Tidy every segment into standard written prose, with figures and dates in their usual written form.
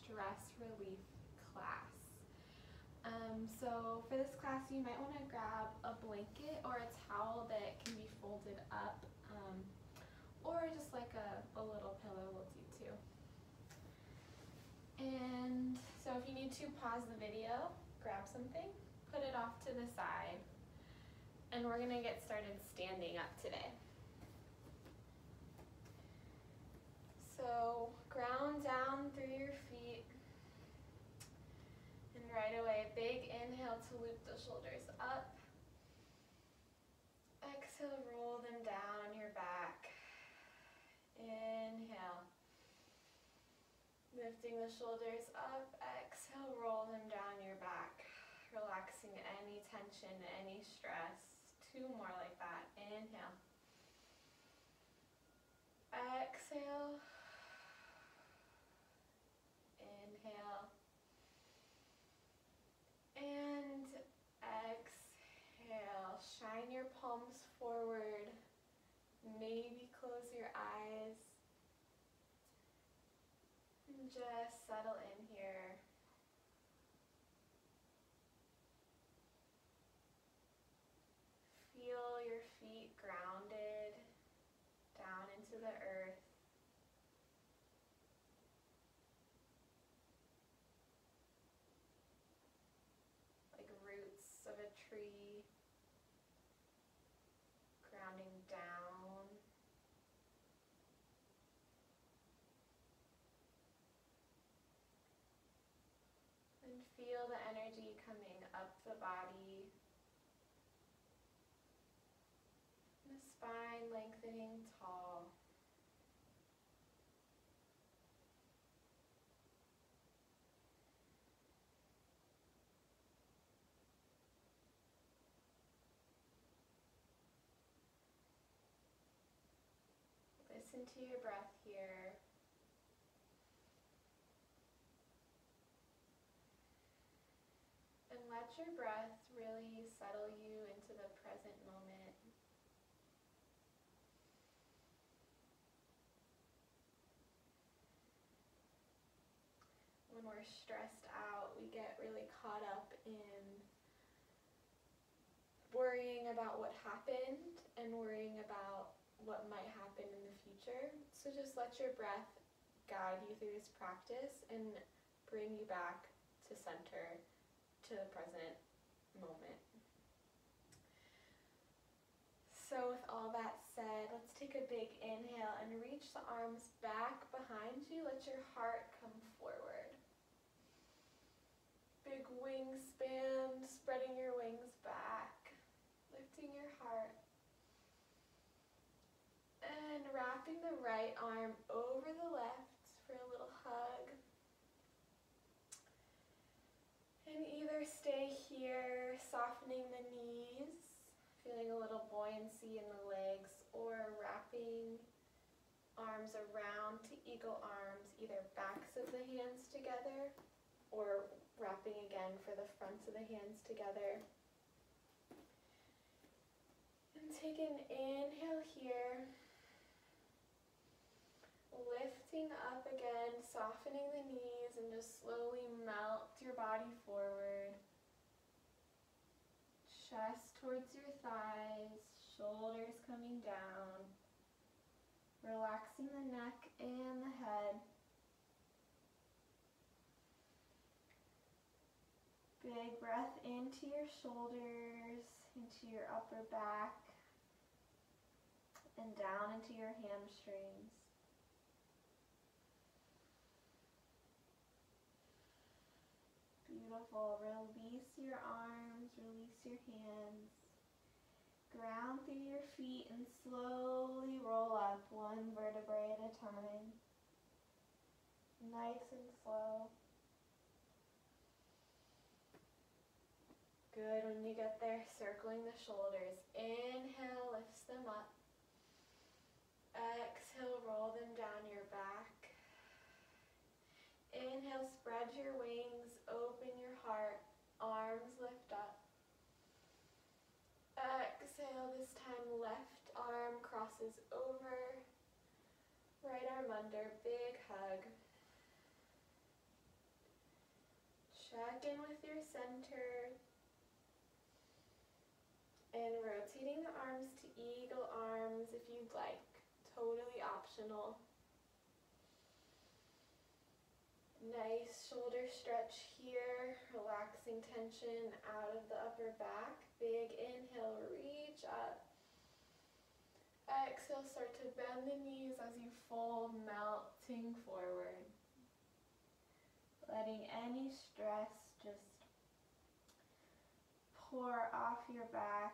stress relief class. So for this class, you might want to grab a blanket or a towel that can be folded up, or just like a little pillow will do too. And so if you need to pause the video, grab something, put it off to the side, and we're going to get started standing up today. So ground down through your feet, and right away, big inhale to loop the shoulders up. Exhale, roll them down on your back. Inhale, lifting the shoulders up. Exhale, roll them down your back, relaxing any tension, any stress. 2 more like that. Inhale, exhale, inhale, and exhale. Shine your palms forward. Maybe close your eyes. And just settle in here. Feel your feet grounded down into the earth. Like roots of a tree, grounding down. And feel the energy coming up the body. The spine lengthening tall. Listen to your breath here. And let your breath really settle you into the present moment. When we're stressed out, we get really caught up in worrying about what happened and worrying about what might happen in the future. So just let your breath guide you through this practice and bring you back to center, to the present moment. So with all that said, let's take a big inhale and reach the arms back behind you. Let your heart come forward. Big wingspan, spreading your wings back, lifting your heart. And wrapping the right arm over the left for a little hug. And either stay here, softening the knees, feeling a little buoyancy in the legs, or wrapping arms around to eagle arms, either backs of the hands together, or wrapping again for the fronts of the hands together. And take an inhale here. Lifting up again, softening the knees, and just slowly melt your body forward. Chest towards your thighs, shoulders coming down. Relaxing the neck and the head. Big breath into your shoulders, into your upper back, and down into your hamstrings. Beautiful. Release your arms, release your hands. Ground through your feet and slowly roll up one vertebrae at a time. Nice and slow. Good. When you get there, circling the shoulders. Inhale, lifts them up. Exhale, roll them down your back. Inhale, spread your wings, open your heart, arms lift up. Exhale, this time left arm crosses over, right arm under, big hug. Check in with your center and rotating the arms to eagle arms if you'd like. Totally optional. Nice shoulder stretch here, relaxing tension out of the upper back. Big inhale, reach up. Exhale, start to bend the knees as you fold, melting forward. Letting any stress just pour off your back,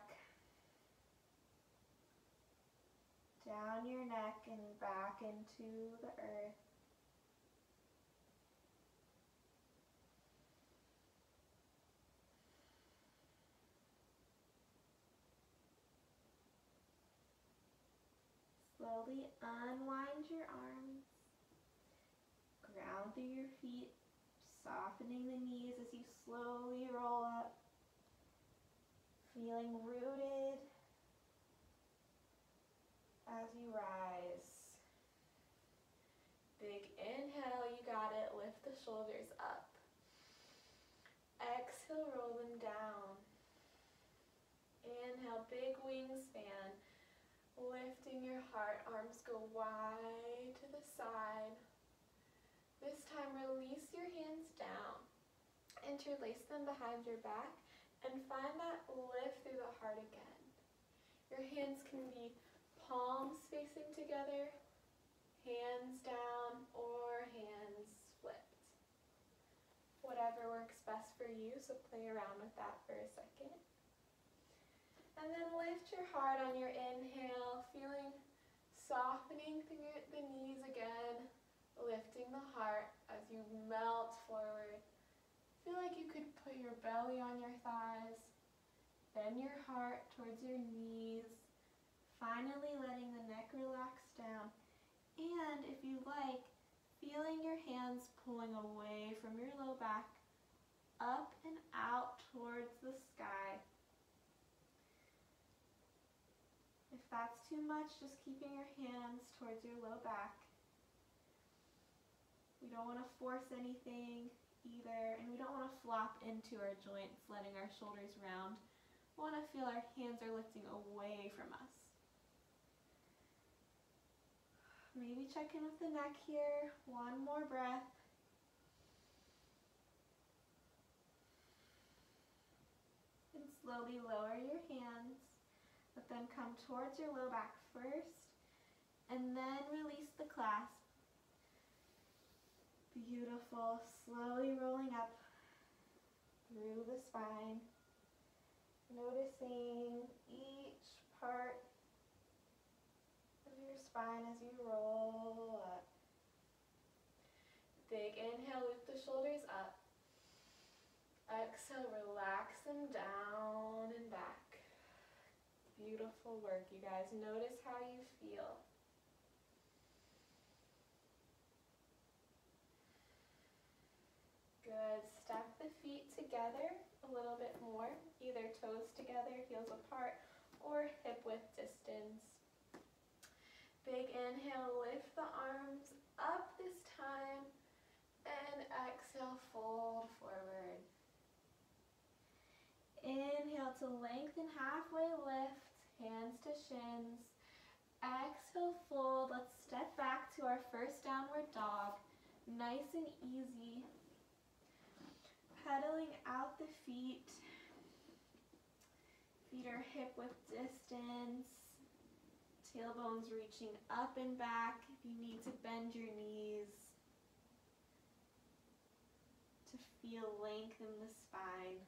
down your neck and back into the earth. Slowly unwind your arms, ground through your feet, softening the knees as you slowly roll up, feeling rooted as you rise. Big inhale, you got it, lift the shoulders up. Exhale, roll them down. Inhale, big wingspan. Lifting your heart, arms go wide to the side. This time release your hands down. Interlace them behind your back and find that lift through the heart again. Your hands can be palms facing together, hands down, or hands flipped. Whatever works best for you, so play around with that for a second. And then lift your heart on your inhale, feeling softening through the knees again, lifting the heart as you melt forward. Feel like you could put your belly on your thighs, bend your heart towards your knees, finally letting the neck relax down. And if you like, feeling your hands pulling away from your low back, up and out towards the sky. If that's too much, just keeping your hands towards your low back. We don't want to force anything either, and we don't want to flop into our joints, letting our shoulders round. We want to feel our hands are lifting away from us. Maybe check in with the neck here. One more breath. And slowly lower your hands. Let them come towards your low back first, and then release the clasp. Beautiful. Slowly rolling up through the spine. Noticing each part of your spine as you roll up. Big inhale, lift the shoulders up. Exhale, relax them down and back. Beautiful work, you guys. Notice how you feel. Good. Step the feet together a little bit more, either toes together, heels apart, or hip width distance. Big inhale, lift the arms up this time, and exhale, fold forward. Inhale to lengthen, halfway lift, hands to shins. Exhale, fold. Let's step back to our first downward dog. Nice and easy. Pedaling out the feet. Feet are hip width distance. Tailbones reaching up and back. If you need to bend your knees to feel length in the spine,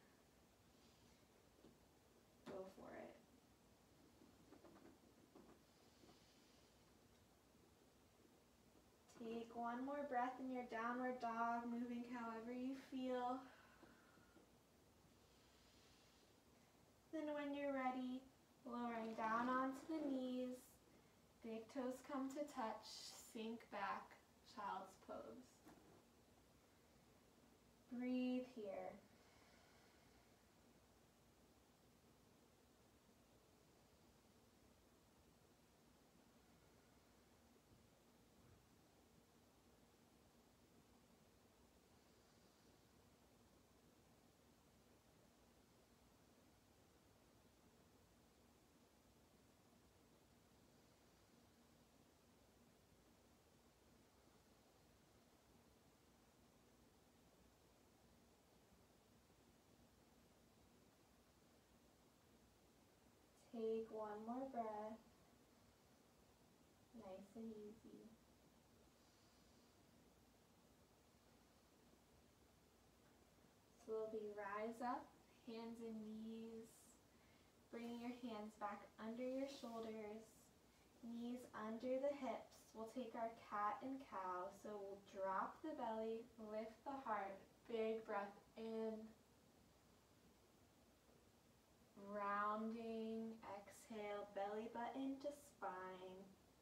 go for it. Take one more breath in your downward dog, moving however you feel. Then when you're ready, lowering down onto the knees, big toes come to touch, sink back, child's pose. Breathe here. take one more breath. Nice and easy. Slowly rise up, hands and knees. Bring your hands back under your shoulders, knees under the hips. We'll take our cat and cow. So we'll drop the belly, lift the heart, big breath in. Rounding, exhale, belly button to spine.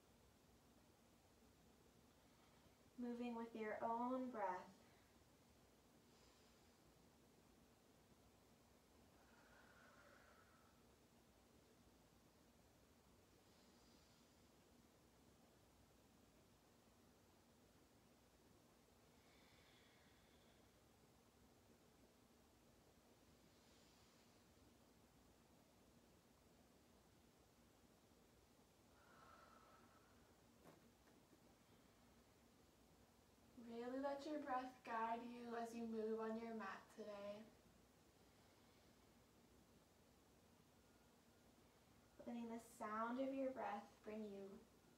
Moving with your own breath. Really let your breath guide you as you move on your mat today. Letting the sound of your breath bring you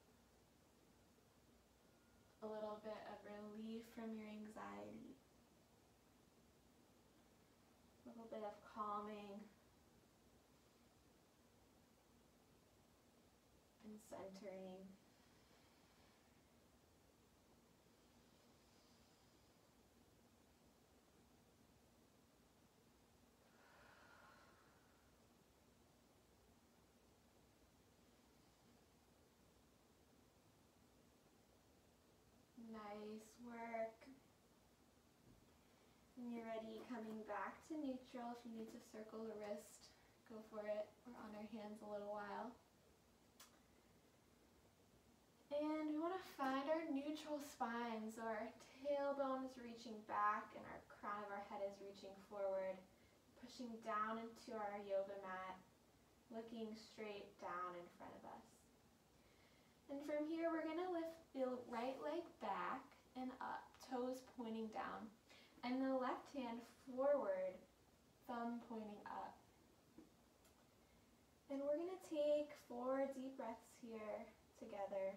a little bit of relief from your anxiety. A little bit of calming and centering. Nice work. When you're ready, coming back to neutral. If you need to circle the wrist, go for it. We're on our hands a little while. And we want to find our neutral spine. So our tailbone is reaching back and our crown of our head is reaching forward. Pushing down into our yoga mat, looking straight down in front of us. And from here, we're going to lift the right leg back and up, toes pointing down. And the left hand forward, thumb pointing up. And we're going to take 4 deep breaths here together.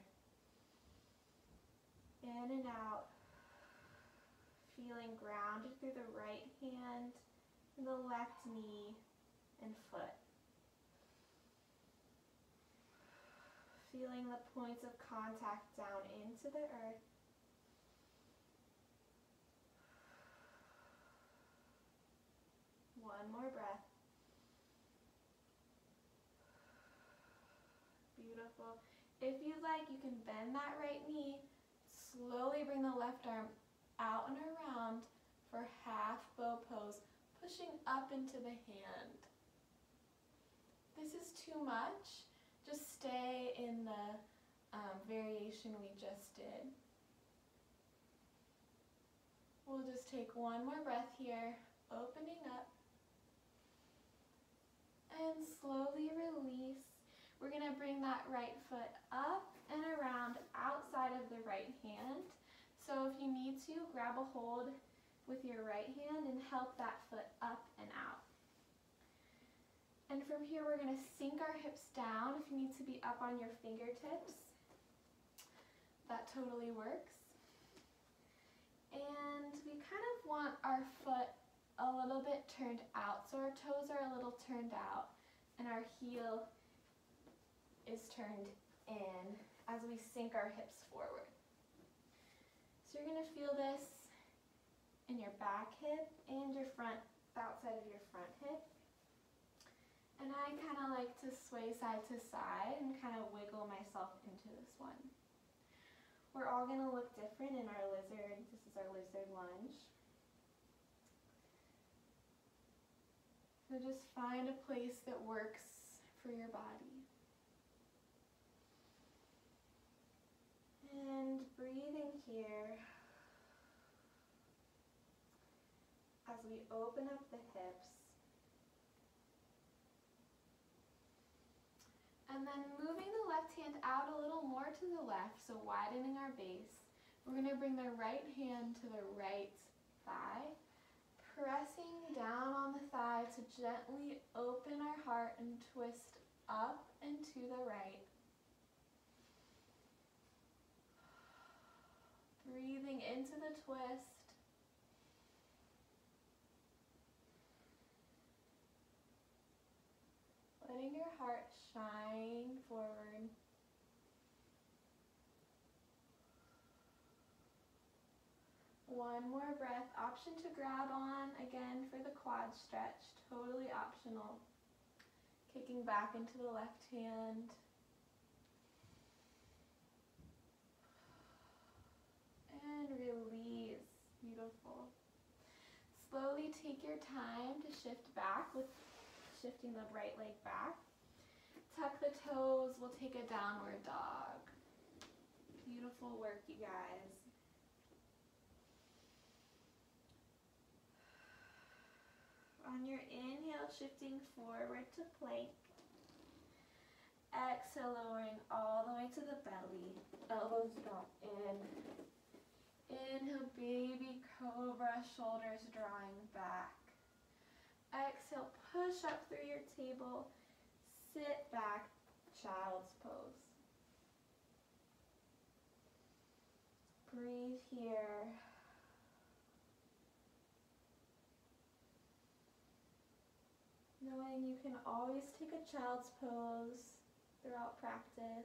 In and out. Feeling grounded through the right hand and the left knee and foot. Feeling the points of contact down into the earth. One more breath. Beautiful. If you'd like, you can bend that right knee. Slowly bring the left arm out and around for half bow pose, pushing up into the hand. This is too much. Just stay in the variation we just did. We'll just take one more breath here, opening up. And slowly release. We're going to bring that right foot up and around outside of the right hand. So if you need to, grab a hold with your right hand and help that foot up and out. And from here, we're going to sink our hips down. If you need to be up on your fingertips, that totally works. And we kind of want our foot a little bit turned out. So our toes are a little turned out and our heel is turned in as we sink our hips forward. So you're going to feel this in your back hip and your front, outside of your front hip. And I kind of like to sway side to side and kind of wiggle myself into this one. We're all going to look different in our lizard. This is our lizard lunge. So just find a place that works for your body. And breathing here as we open up the hips. And then moving the left hand out a little more to the left, so widening our base. We're going to bring the right hand to the right thigh, pressing down on the thigh to gently open our heart and twist up and to the right. Breathing into the twist. Letting your heart shine forward. One more breath. Option to grab on again for the quad stretch. Totally optional. Kicking back into the left hand. And release. Beautiful. Slowly take your time to shift back with shifting the right leg back. Tuck the toes. We'll take a downward dog. Beautiful work, you guys. On your inhale, shifting forward to plank. Exhale, lowering all the way to the belly. Elbows drop in. Inhale, baby cobra, shoulders drawing back. Exhale, push up through your table. Sit back, child's pose. Breathe here. Knowing you can always take a child's pose throughout practice.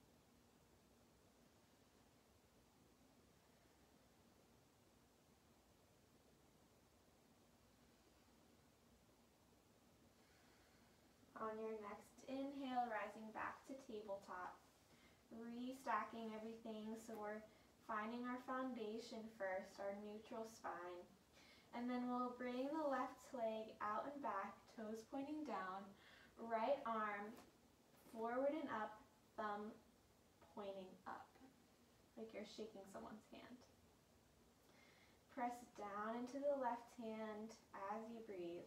On your next inhale, rising back to tabletop. Restacking everything, so we're finding our foundation first, our neutral spine. And then we'll bring the left leg out and back, toes pointing down, right arm forward and up, thumb pointing up, like you're shaking someone's hand. Press down into the left hand as you breathe.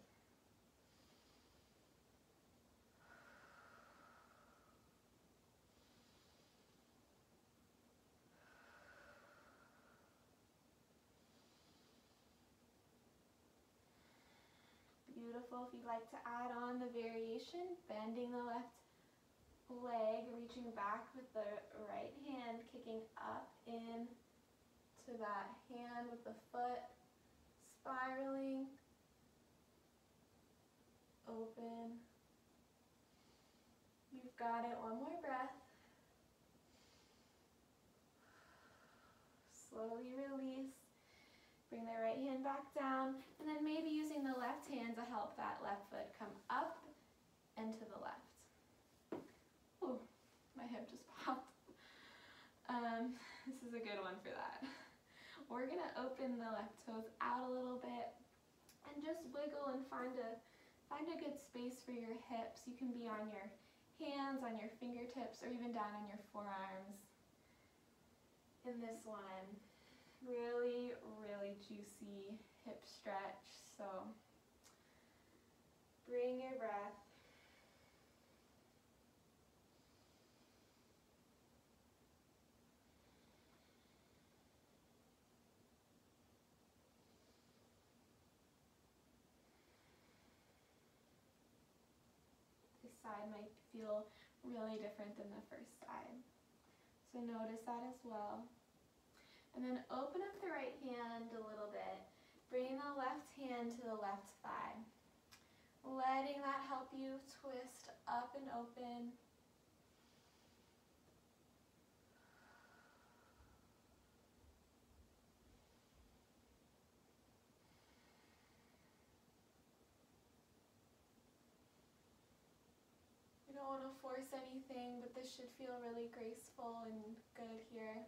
Beautiful. If you'd like to add on the variation, bending the left leg, reaching back with the right hand, kicking up in to that hand with the foot, spiraling, open. You've got it. One more breath. Slowly release. Bring the right hand back down, and then maybe using the left hand to help that left foot come up and to the left. Ooh, my hip just popped. This is a good one for that. We're gonna open the left toes out a little bit and just wiggle and find a good space for your hips. You can be on your hands, on your fingertips, or even down on your forearms. In this one, really, really juicy hip stretch. So bring your breath. This side might feel really different than the first side. So notice that as well. And then open up the right hand a little bit. Bring the left hand to the left thigh. Letting that help you twist up and open. You don't want to force anything, but this should feel really graceful and good here.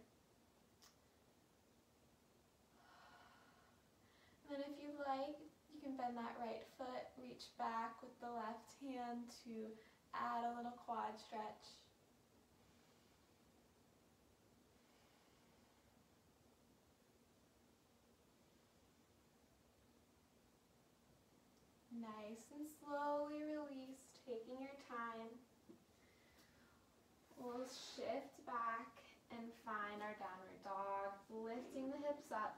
And if you like, you can bend that right foot, reach back with the left hand to add a little quad stretch. Nice and slowly release, taking your time. We'll shift back and find our downward dog, lifting the hips up.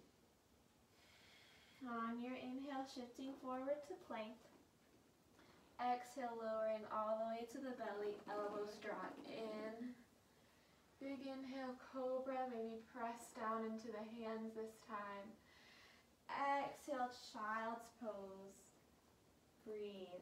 On your inhale, shifting forward to plank. Exhale, lowering all the way to the belly, elbows draw in. Big inhale, cobra, maybe press down into the hands this time. Exhale, child's pose. Breathe.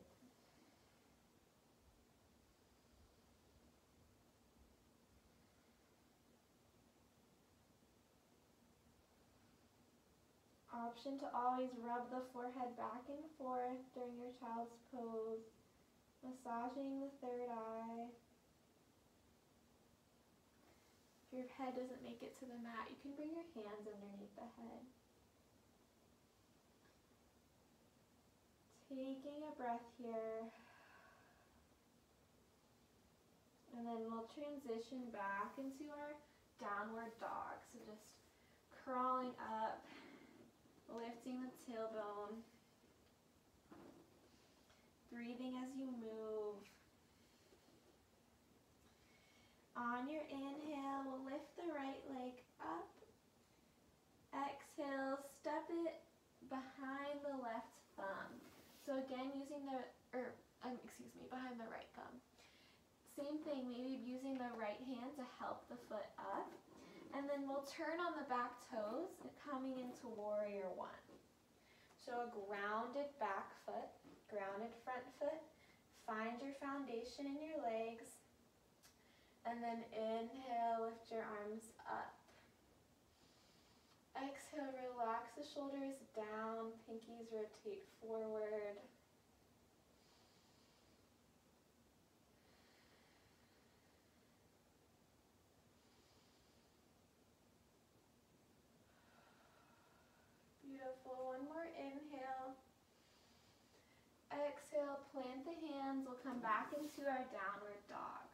Option to always rub the forehead back and forth during your child's pose, massaging the third eye. If your head doesn't make it to the mat, you can bring your hands underneath the head. Taking a breath here. And then we'll transition back into our downward dog. So just crawling up, lifting the tailbone, breathing as you move. On your inhale, we'll lift the right leg up. Exhale, step it behind the left thumb. So again, using behind the right thumb. Same thing, maybe using the right hand to help the foot up. And then we'll turn on the back toes, coming into warrior one. So a grounded back foot, grounded front foot. Find your foundation in your legs. And then inhale, lift your arms up. Exhale, relax the shoulders down, pinkies rotate forward. Beautiful. One more inhale. Exhale, plant the hands. We'll come back into our downward dog.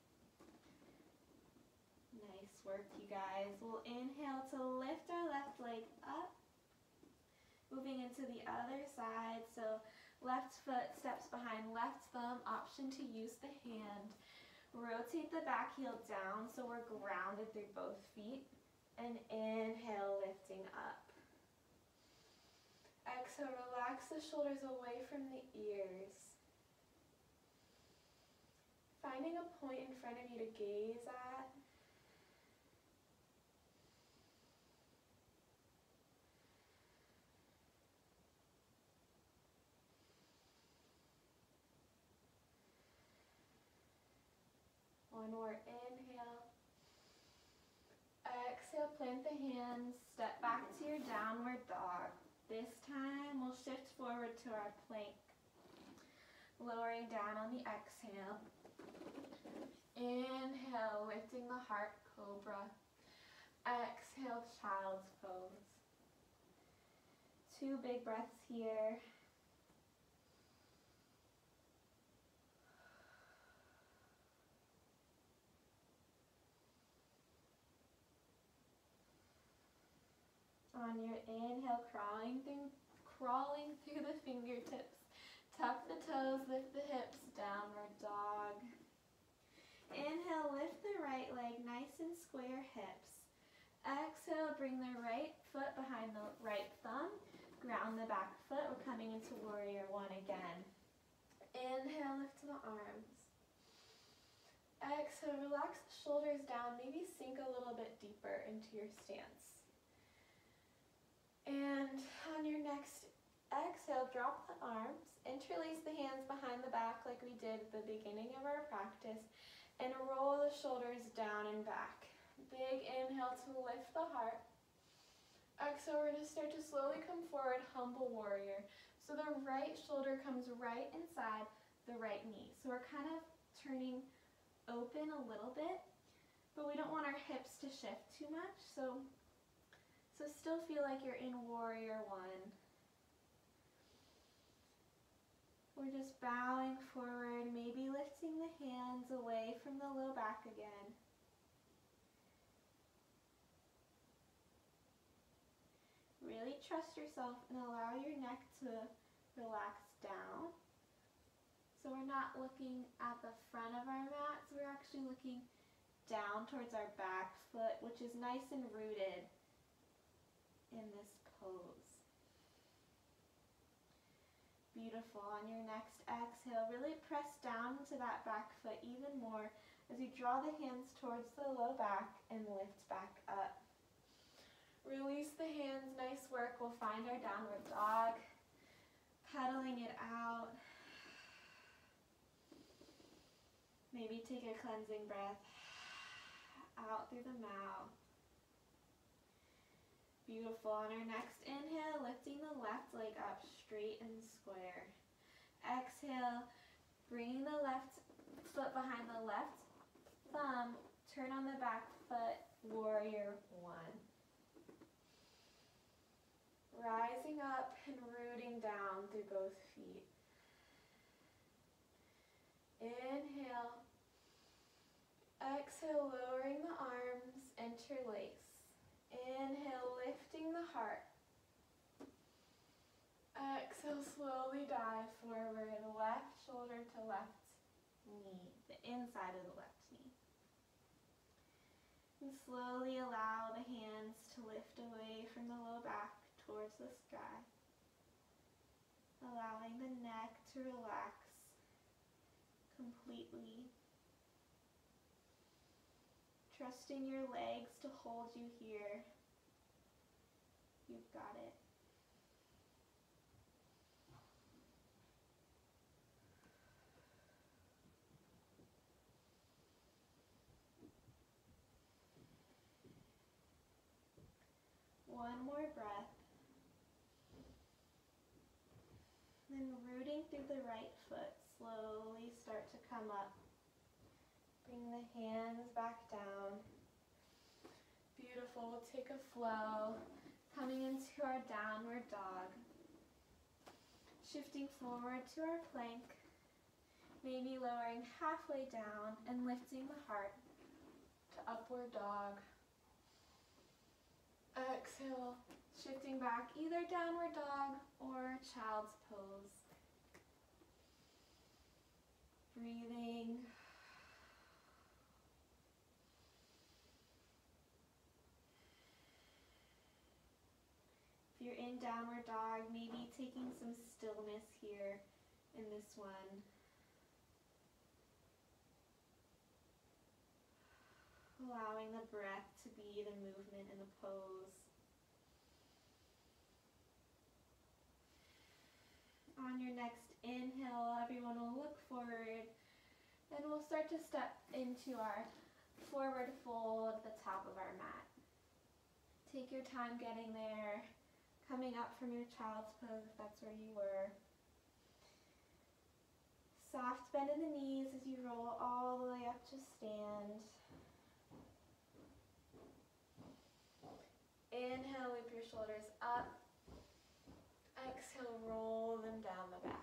Nice work, you guys. We'll inhale to lift our left leg up. Moving into the other side. So left foot steps behind left thumb. Option to use the hand. Rotate the back heel down so we're grounded through both feet. And inhale, lifting up. Exhale, relax the shoulders away from the ears. Finding a point in front of you to gaze at. One more inhale. Exhale, plant the hands, step back to your downward dog. This time we'll shift forward to our plank. Lowering down on the exhale. Inhale, lifting the heart, cobra. Exhale, child's pose. 2 big breaths here. On your inhale, crawling through the fingertips. Tuck the toes, lift the hips, downward dog. Inhale, lift the right leg, nice and square hips. Exhale, bring the right foot behind the right thumb. Ground the back foot. We're coming into warrior one again. Inhale, lift the arms. Exhale, relax the shoulders down. Maybe sink a little bit deeper into your stance. And on your next exhale, drop the arms, interlace the hands behind the back like we did at the beginning of our practice, and roll the shoulders down and back. Big inhale to lift the heart. Exhale, we're going to start to slowly come forward, humble warrior. So the right shoulder comes right inside the right knee. So we're kind of turning open a little bit, but we don't want our hips to shift too much. So still feel like you're in warrior one. We're just bowing forward, maybe lifting the hands away from the low back again. Really trust yourself and allow your neck to relax down. So we're not looking at the front of our mats, we're actually looking down towards our back foot, which is nice and rooted in this pose. Beautiful. On your next exhale, really press down into that back foot even more as you draw the hands towards the low back and lift back up. Release the hands, nice work. We'll find our downward dog, pedaling it out. Maybe take a cleansing breath out through the mouth. Beautiful. On our next inhale, lifting the left leg up straight and square. Exhale, bringing the left foot behind the left thumb, turn on the back foot, warrior one. Rising up and rooting down through both feet. Inhale. Exhale, lowering the arms, interlace. Inhale, lifting the heart. Exhale, slowly dive forward, left shoulder to left knee, the inside of the left knee. And slowly allow the hands to lift away from the low back towards the sky. Allowing the neck to relax completely. Trusting your legs to hold you here. You've got it. One more breath. Then rooting through the right foot, slowly start to come up. Bring the hands back down. Beautiful. We'll take a flow. Coming into our downward dog. Shifting forward to our plank. Maybe lowering halfway down and lifting the heart to upward dog. Exhale. Shifting back, either downward dog or child's pose. Breathing. If you're in downward dog, maybe taking some stillness here in this one. Allowing the breath to be the movement in the pose. On your next inhale, everyone will look forward and we'll start to step into our forward fold at the top of our mat. Take your time getting there, coming up from your child's pose if that's where you were. Soft bend in the knees as you roll all the way up to stand. Inhale, loop your shoulders up. Exhale, roll them down the back.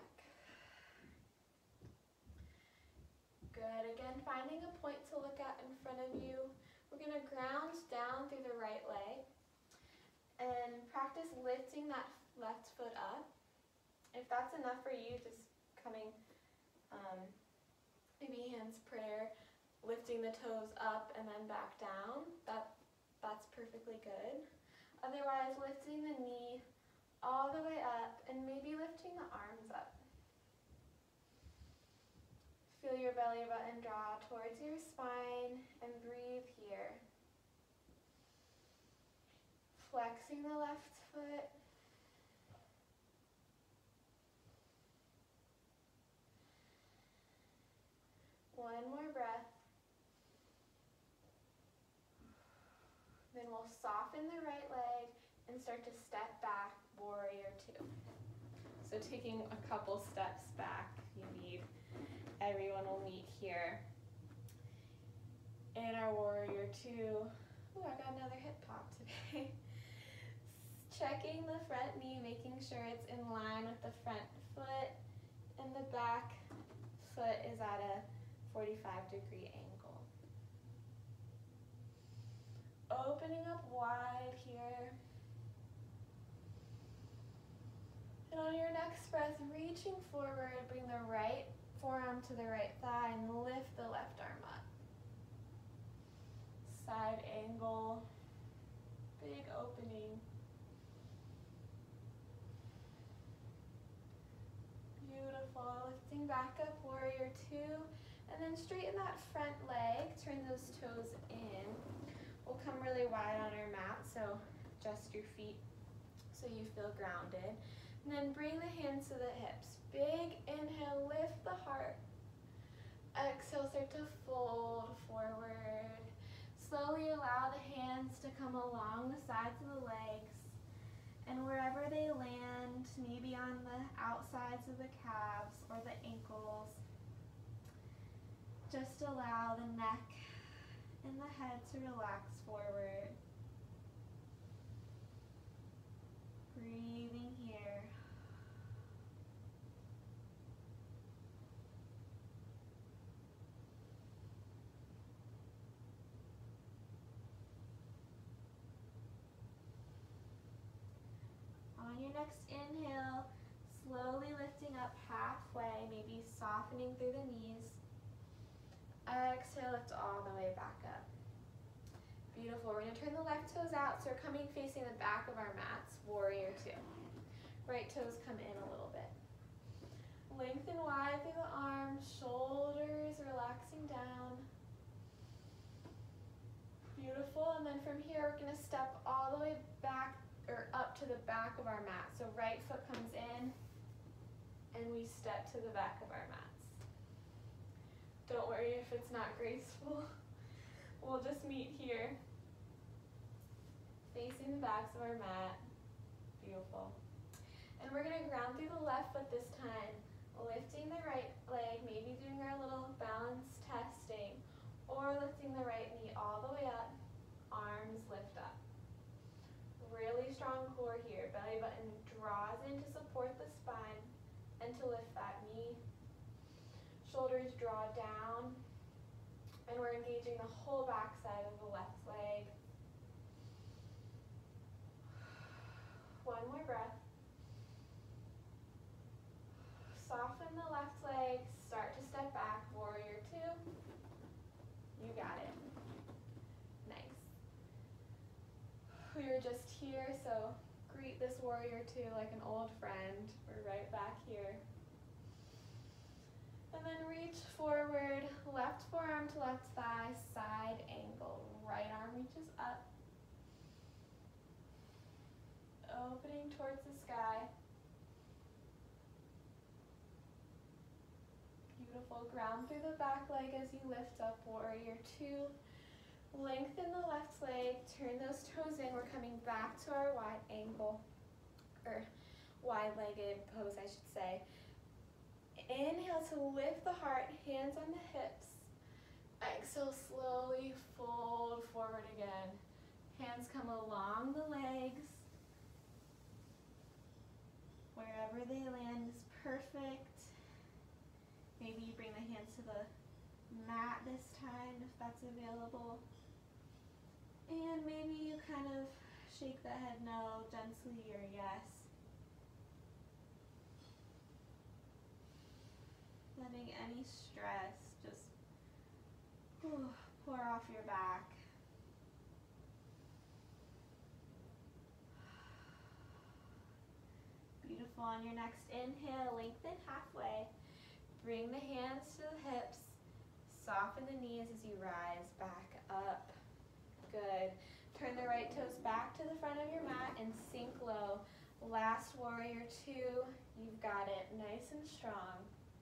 Good. Again, finding a point to look at in front of you. We're going to ground down through the right leg and practice lifting that left foot up. If that's enough for you, just coming, maybe hands prayer, lifting the toes up and then back down. That's perfectly good. Otherwise, lifting the knee all the way up and maybe lifting the arms up. Feel your belly button draw towards your spine and breathe here. Flexing the left foot. One more breath. Then we'll soften the right leg and start to step back, warrior two. So taking a couple steps back, you need, everyone will meet here. In our warrior two, ooh, I got another hip pop today. Checking the front knee, making sure it's in line with the front foot, and the back foot is at a 45-degree angle. Opening up wide here. And on your next breath, reaching forward, bring the right forearm to the right thigh and lift the left arm up. Side angle, big opening. two. And then straighten that front leg, turn those toes in. We'll come really wide on our mat, so adjust your feet so you feel grounded. And then bring the hands to the hips. Big inhale, lift the heart. Exhale, start to fold forward. Slowly allow the hands to come along the sides of the legs. And wherever they land, maybe on the outsides of the calves or the ankles, just allow the neck and the head to relax forward. Breathing here. On your next inhale, slowly lifting up halfway, maybe softening through the knees. Exhale, lift all the way back up. Beautiful. We're going to turn the left toes out, so we're coming facing the back of our mats, warrior two. Right toes come in a little bit. Lengthen wide through the arms, shoulders relaxing down. Beautiful. And then from here, we're going to step all the way back or up to the back of our mat. So right foot comes in, and we step to the back of our mats. Don't worry if it's not graceful. We'll just meet here, facing the backs of our mat. Beautiful. And we're going to ground through the left foot this time, lifting the right leg, maybe doing our little balance testing, or lifting the right knee all the way up, arms lift up. Really strong core here. Belly button draws in to support the spine and to lift that knee. Shoulders draw down, and we're engaging the whole back side of the left leg. One more breath. Soften the left leg, start to step back, warrior two. You got it. Nice. We were just here, so greet this warrior two like an old friend. We're right back here. And then reach forward, left forearm to left thigh, side angle. Right arm reaches up. Opening towards the sky. Beautiful. Ground through the back leg as you lift up, warrior two. Lengthen the left leg, turn those toes in. We're coming back to our wide angle, or wide-legged pose, I should say. Inhale to lift the heart, hands on the hips. Exhale, slowly fold forward again. Hands come along the legs. Wherever they land is perfect. Maybe you bring the hands to the mat this time if that's available. And maybe you kind of shake the head no gently or yes. Letting any stress just pour off your back. Beautiful. On your next inhale, lengthen halfway. Bring the hands to the hips. Soften the knees as you rise back up. Good. Turn the right toes back to the front of your mat and sink low. Last warrior two. You've got it. Nice and strong.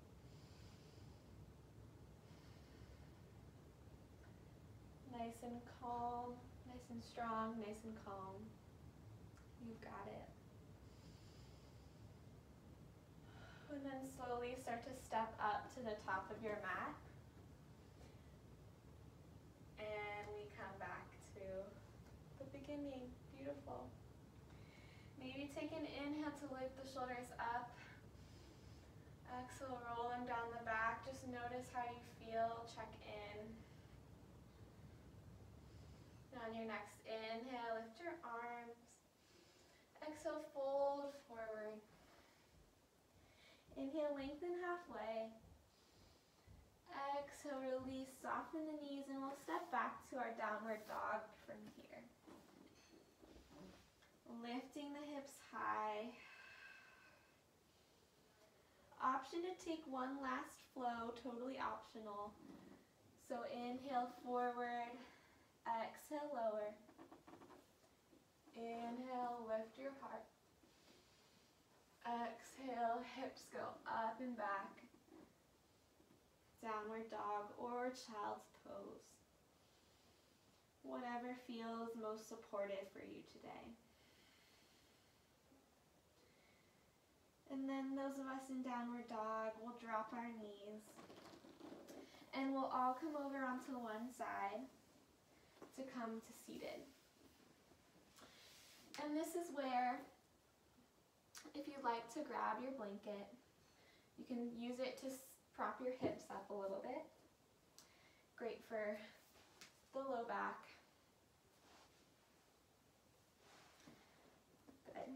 Nice and calm, nice and strong, nice and calm. You've got it. And then slowly start to step up to the top of your mat. And we come back to the beginning. Beautiful. Maybe take an inhale to lift the shoulders up. Exhale, roll them down the back. Just notice how you feel. Check in. On your next inhale, lift your arms. Exhale, fold forward. Inhale, lengthen halfway. Exhale, release, soften the knees, and we'll step back to our downward dog from here. Lifting the hips high. Option to take one last flow, totally optional. So inhale forward, exhale lower. Inhale, lift your heart. Exhale, hips go up and back. Downward dog or child's pose. Whatever feels most supportive for you today. And then those of us in downward dog will drop our knees. And we'll all come over onto one side to come to seated. And this is where, if you'd like to grab your blanket, you can use it to prop your hips up a little bit. Great for the low back. Good.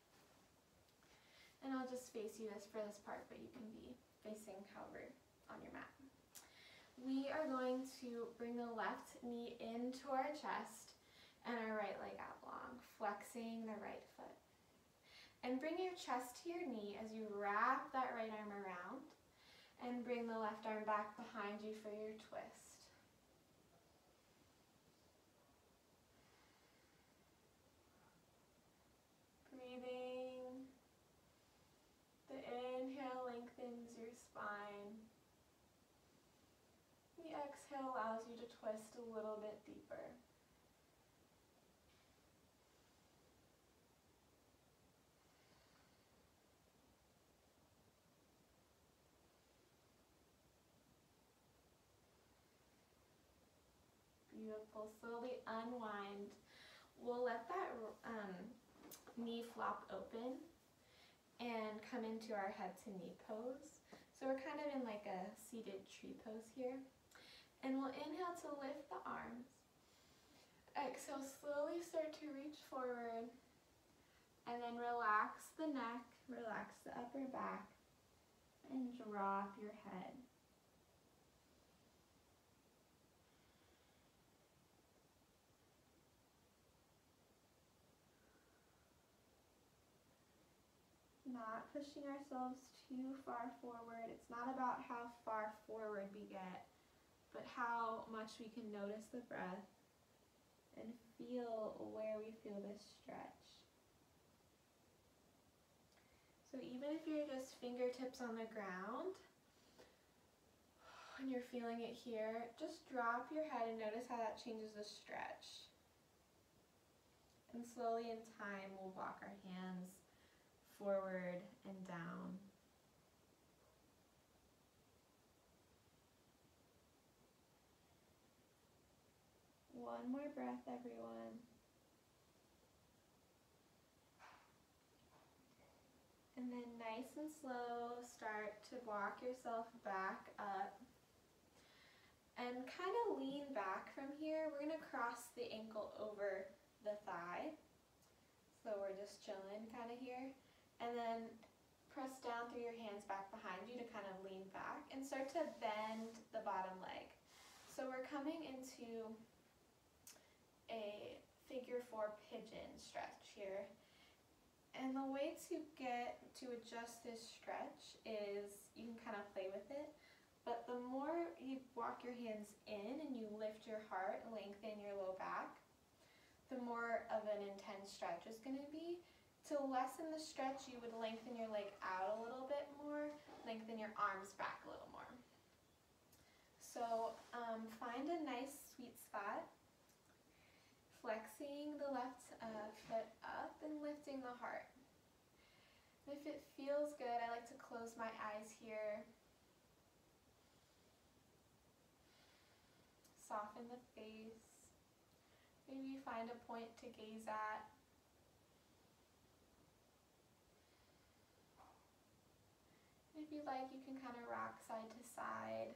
And I'll just face you for this part, but you can be facing however on your mat. We are going to bring the left knee into our chest and our right leg out long, flexing the right foot. And bring your chest to your knee as you wrap that right arm around and bring the left arm back behind you for your twist. Breathing. The inhale lengthens your spine. The exhale allows you to twist a little bit deeper. Beautiful. Slowly unwind. We'll let that knee flop open and come into our head to knee pose. So we're kind of in like a seated tree pose here. And we'll inhale to lift the arms. Exhale, slowly start to reach forward. And then relax the neck, relax the upper back, and drop your head. Not pushing ourselves too far forward. It's not about how far forward we get, but how much we can notice the breath and feel where we feel this stretch. So even if you're just fingertips on the ground, and you're feeling it here, just drop your head and notice how that changes the stretch. And slowly in time, we'll walk our hands forward and down. One more breath, everyone. And then nice and slow, start to walk yourself back up. And kind of lean back from here. We're going to cross the ankle over the thigh. So we're just chilling kind of here. And then press down through your hands back behind you to kind of lean back and start to bend the bottom leg. So we're coming into a figure 4 pigeon stretch here. And the way to adjust this stretch is you can kind of play with it, but the more you walk your hands in and you lift your heart, lengthen your low back, the more of an intense stretch is going to be. To lessen the stretch, you would lengthen your leg out a little bit more, lengthen your arms back a little more. So find a nice sweet spot, flexing the left foot up and lifting the heart. And if it feels good, I like to close my eyes here. Soften the face. Maybe you find a point to gaze at. If you like, you can kind of rock side to side.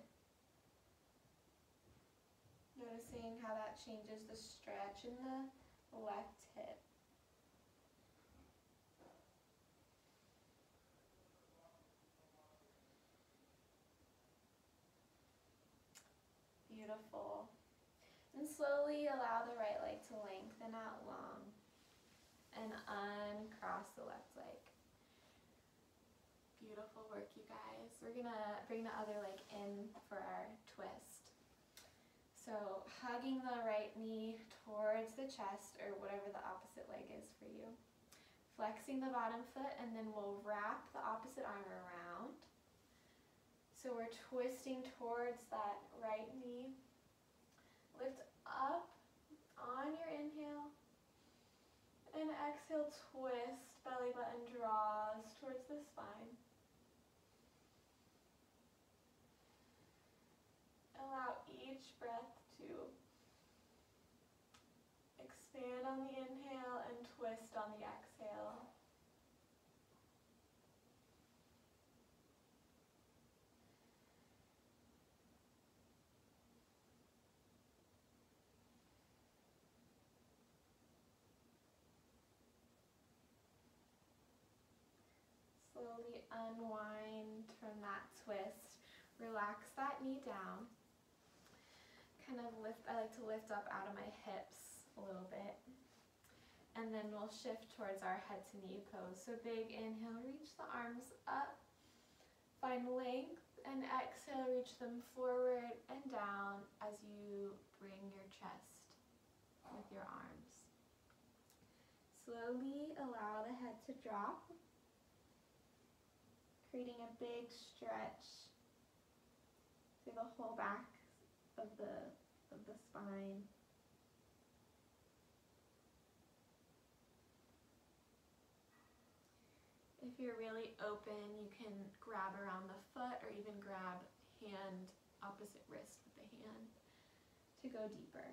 Noticing how that changes the stretch in the left hip. Beautiful. And slowly allow the right leg to lengthen out long and uncross the left leg. Beautiful work, you guys. We're gonna bring the other leg in for our twist. So hugging the right knee towards the chest or whatever the opposite leg is for you. Flexing the bottom foot, and then we'll wrap the opposite arm around. So we're twisting towards that right knee. Lift up on your inhale. And exhale, twist, belly button draws towards the spine. Allow each breath to expand on the inhale and twist on the exhale. Slowly unwind from that twist. Relax that knee down. Kind of lift, I like to lift up out of my hips a little bit. And then we'll shift towards our head to knee pose. So big inhale, reach the arms up. Find length, and exhale, reach them forward and down as you bring your chest with your arms. Slowly allow the head to drop, creating a big stretch through the whole back of the spine. If you're really open, you can grab around the foot or even grab hand, opposite wrist with the hand to go deeper.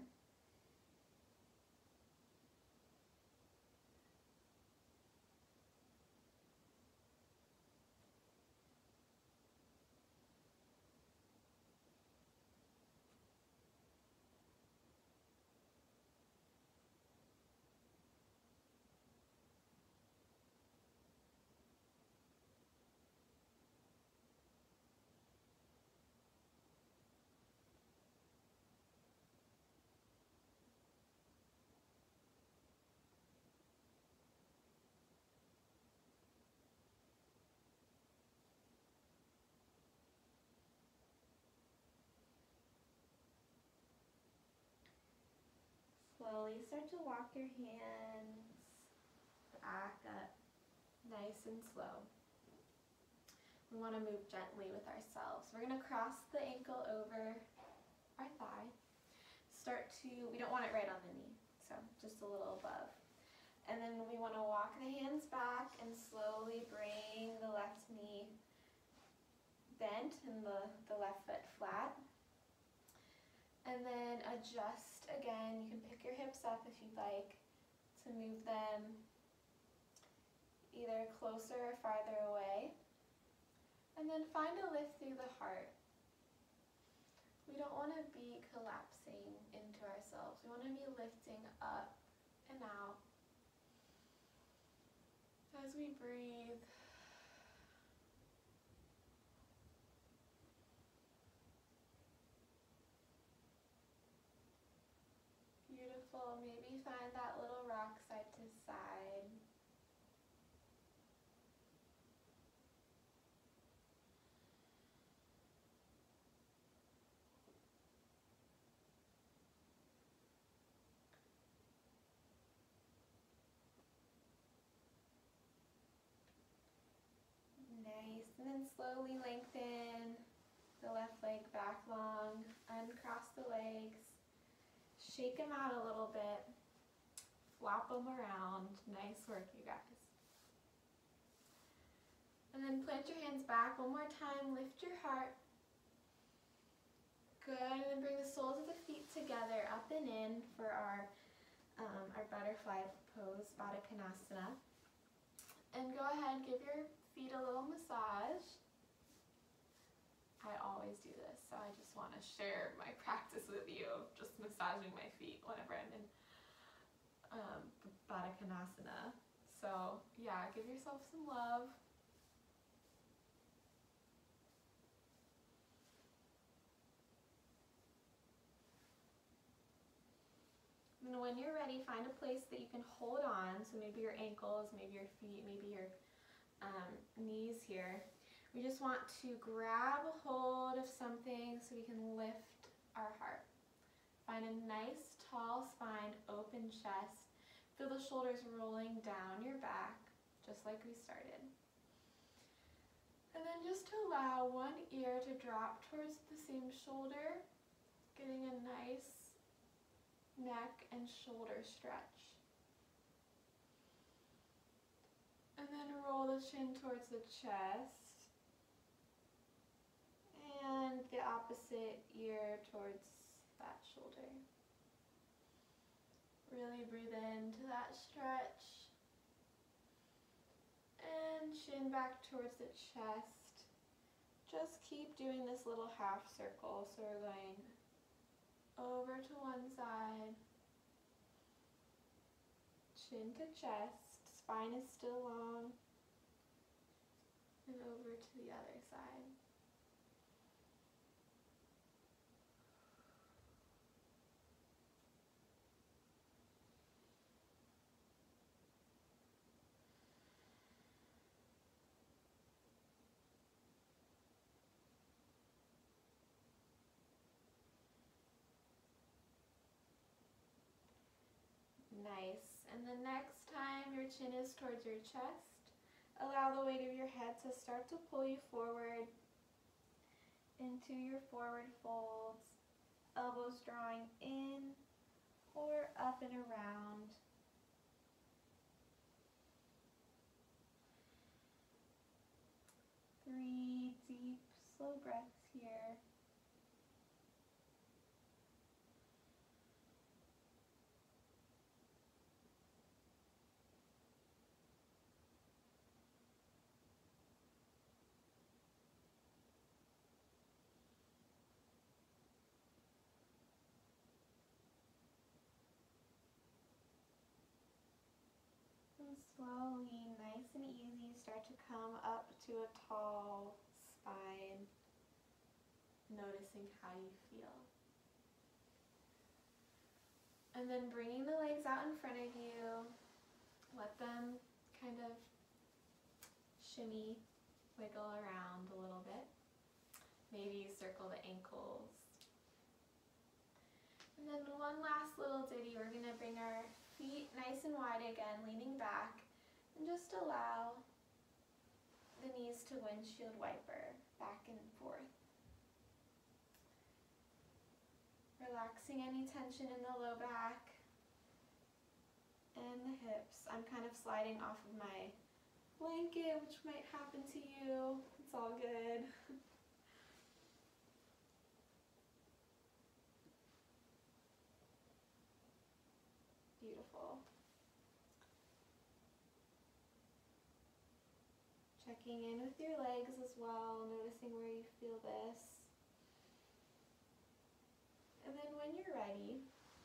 Slowly start to walk your hands back up, nice and slow. We want to move gently with ourselves. We're going to cross the ankle over our thigh. We don't want it right on the knee, so just a little above. And then we want to walk the hands back and slowly bring the left knee bent and the left foot flat. And then adjust again. You can pick your hips up if you'd like to move them either closer or farther away. And then find a lift through the heart. We don't want to be collapsing into ourselves. We want to be lifting up and out as we breathe. Beautiful. Maybe find that little rock side to side. Nice. And then slowly lengthen the left leg back long. Uncross the legs. Shake them out a little bit. Flop them around. Nice work, you guys. And then plant your hands back one more time. Lift your heart. Good. And then bring the soles of the feet together, up and in for our butterfly pose, Baddha Konasana. And go ahead, give your feet a little massage. I always do this, so I just want to share my practice with you of just massaging my feet whenever I'm in Baddha Konasana. So yeah, give yourself some love. And when you're ready, find a place that you can hold on. So maybe your ankles, maybe your feet, maybe your knees here. We just want to grab a hold of something so we can lift our heart. Find a nice, tall spine, open chest. Feel the shoulders rolling down your back, just like we started. And then just allow one ear to drop towards the same shoulder, getting a nice neck and shoulder stretch. And then roll the chin towards the chest and the opposite ear towards that shoulder. Really breathe into that stretch and chin back towards the chest. Just keep doing this little half circle. So we're going over to one side, chin to chest. Spine is still long, and over to the other side. Nice. And the next time your chin is towards your chest, allow the weight of your head to start to pull you forward into your forward folds, elbows drawing in or up and around. Three deep, slow breaths here. And slowly, nice and easy, start to come up to a tall spine, noticing how you feel. And then bringing the legs out in front of you, let them kind of shimmy, wiggle around a little bit. Maybe you circle the ankles. And then one last little ditty, we're gonna bring our feet nice and wide again, leaning back, and just allow the knees to windshield wiper back and forth. Relaxing any tension in the low back and the hips. I'm kind of sliding off of my blanket, which might happen to you. It's all good. Beautiful. Checking in with your legs as well, noticing where you feel this. And then when you're ready,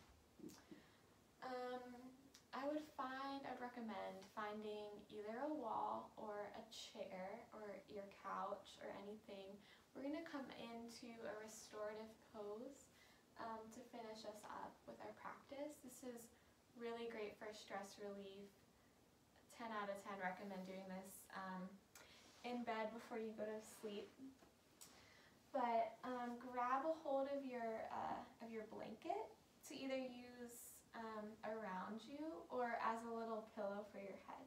I'd recommend finding either a wall or a chair or your couch or anything. We're going to come into a restorative pose to finish us up with our practice. This is really great for stress relief. 10 out of 10 recommend doing this in bed before you go to sleep. But grab a hold of your blanket to either use around you or as a little pillow for your head.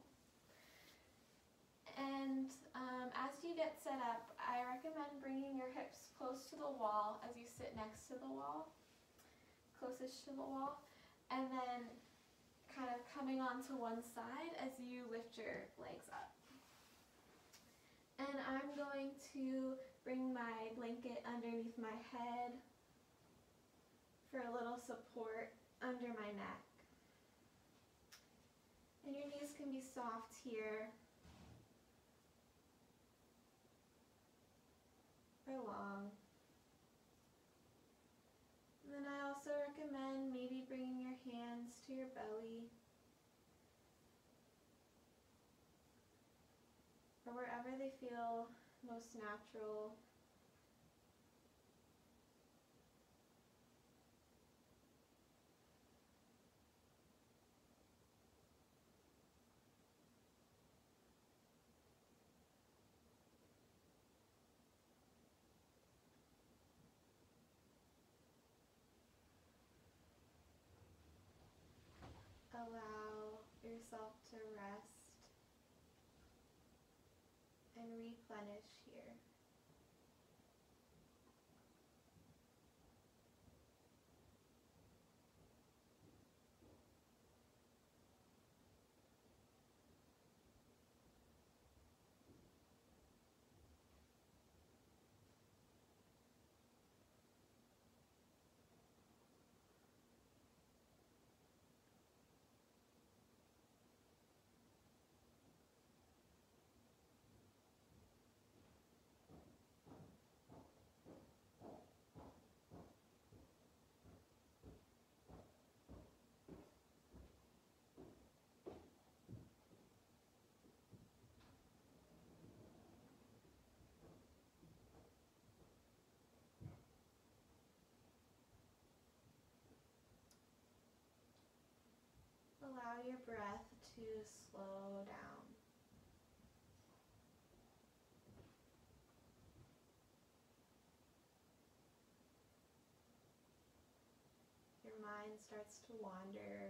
And as you get set up, I recommend bringing your hips close to the wall as you sit next to the wall, closest to the wall, and then kind of coming onto one side as you lift your legs up. And I'm going to bring my blanket underneath my head for a little support under my neck. And your knees can be soft here or long. And then I also recommend maybe bringing your hands to your belly or wherever they feel most natural. yourself to rest and replenish here. Allow your breath to slow down. Your mind starts to wander.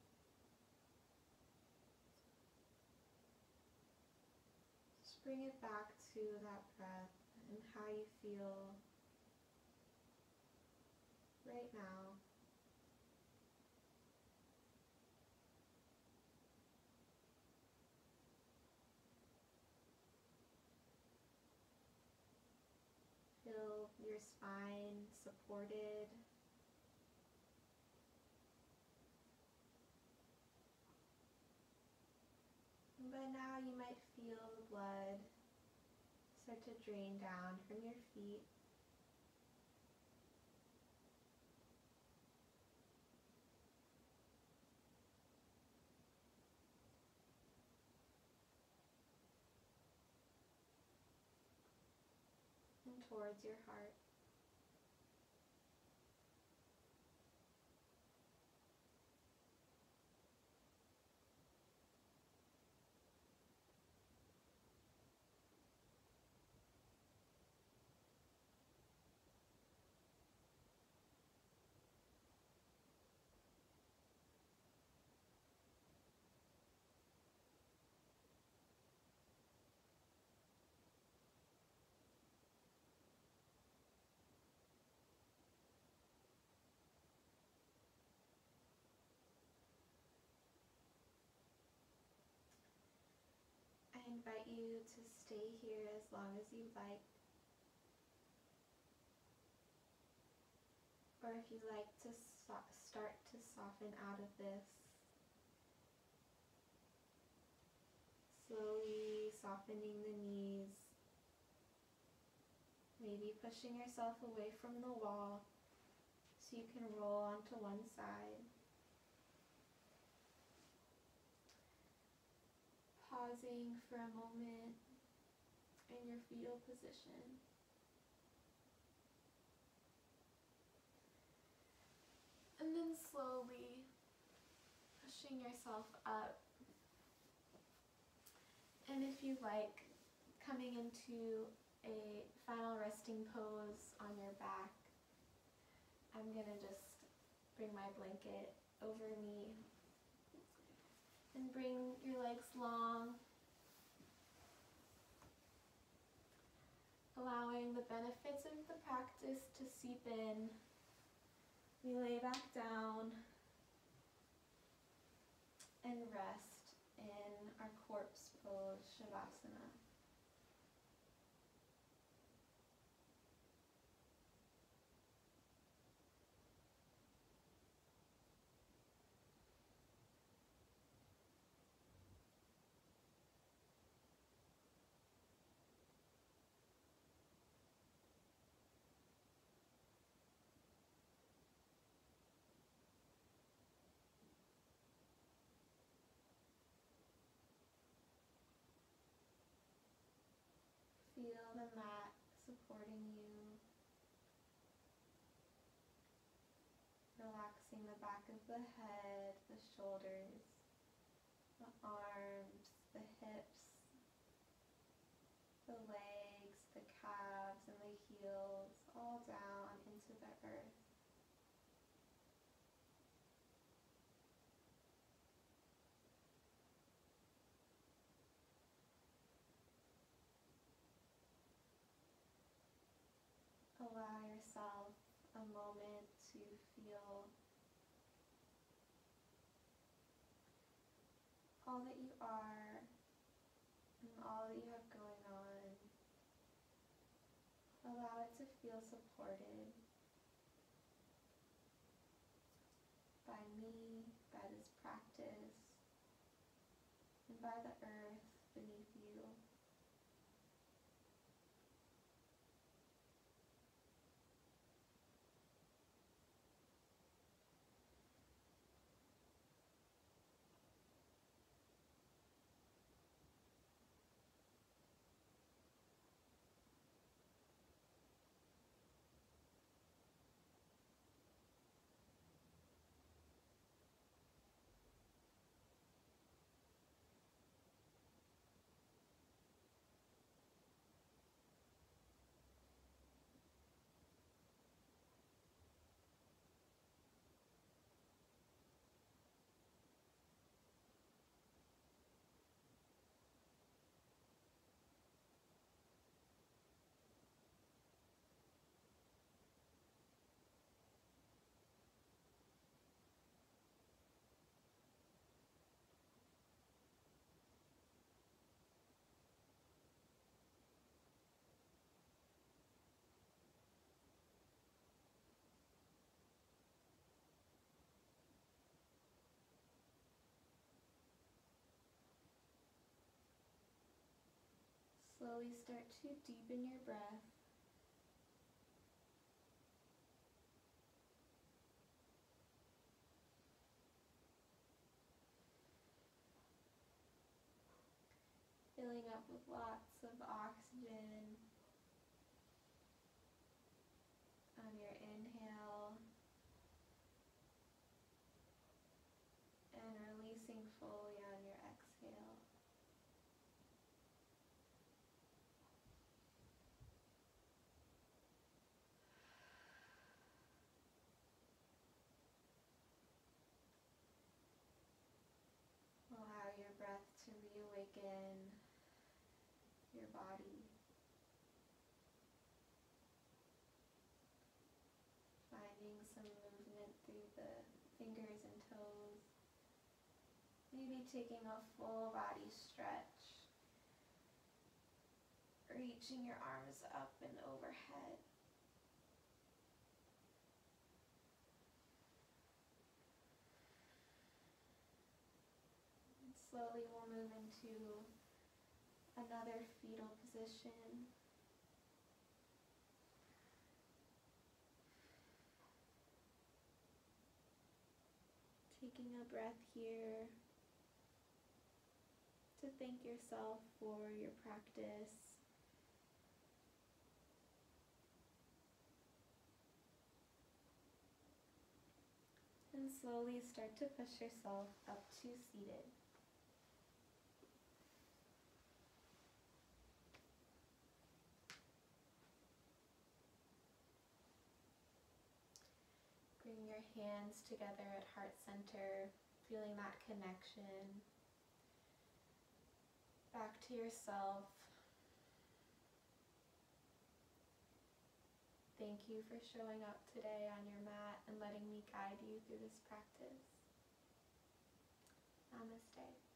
Just bring it back to that breath and how you feel right now. Feel your spine supported. And by now you might feel the blood start to drain down from your feet. And towards your heart. I invite you to stay here as long as you like. Or if you like to start to soften out of this, slowly softening the knees, maybe pushing yourself away from the wall so you can roll onto one side. Pausing for a moment in your fetal position. And then slowly pushing yourself up. And if you like, coming into a final resting pose on your back. I'm gonna just bring my blanket over me and bring your legs long, allowing the benefits of the practice to seep in. We lay back down and rest in our corpse pose, Shavasana. Feel the mat supporting you, relaxing the back of the head, the shoulders, the arms, the hips, the legs, the calves, and the heels, all down into the earth. a moment to feel all that you are and all that you have going on. Allow it to feel supported by me, by this practice, and by the earth beneath you. Slowly start to deepen your breath. Filling up with lots of oxygen on your inhale and releasing fully on your exhale. Allow your breath to reawaken your body. Finding some movement through the fingers and toes. Maybe taking a full body stretch. Reaching your arms up and overhead. And slowly we'll move into another fetal position. Taking a breath here to thank yourself for your practice. And slowly start to push yourself up to seated. Bring your hands together at heart center, feeling that connection back to yourself. Thank you for showing up today on your mat and letting me guide you through this practice. Namaste.